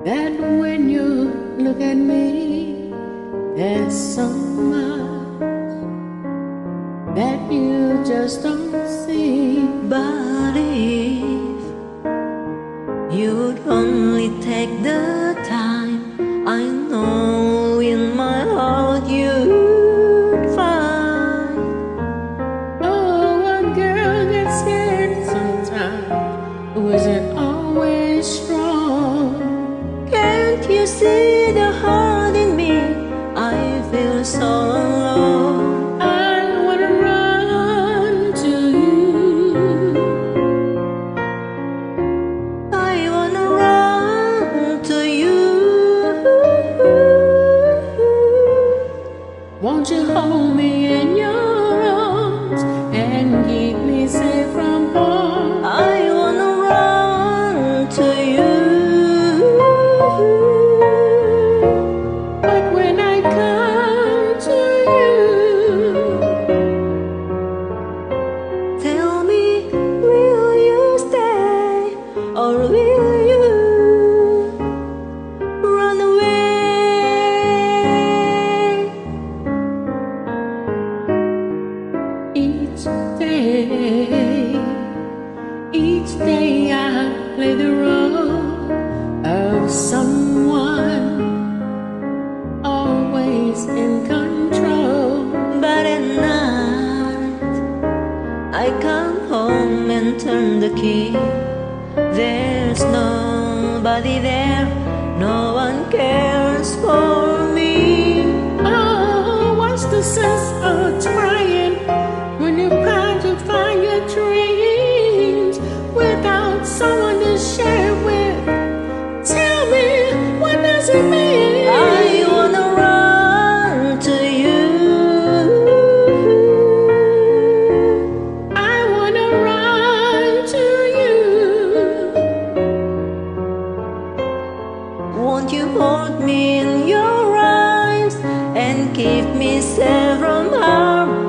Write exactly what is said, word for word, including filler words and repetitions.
that when you look at me, there's so much that you just don't see. But if you'd only take the time, I know in my heart you'd find. Oh, a girl gets scared sometimes, isn't always strong. Can't you see the heart in me? I feel so alone. I wanna run to you. I wanna run to you. Won't you hold me in your arms and keep me safe from harm? I wanna run to you. But when I come to you, tell me, will you stay or will you run away? each day, each day I play the role of someone always in control. But at night I come home and turn the key. There's nobody there, no one cares for me. Oh, what's the sense of trying when you're trying to find your dreams without someone to share with? Tell me, what does it mean? I wanna run to you. I wanna run to you. Won't you hold me in your arms and keep me safe from harm?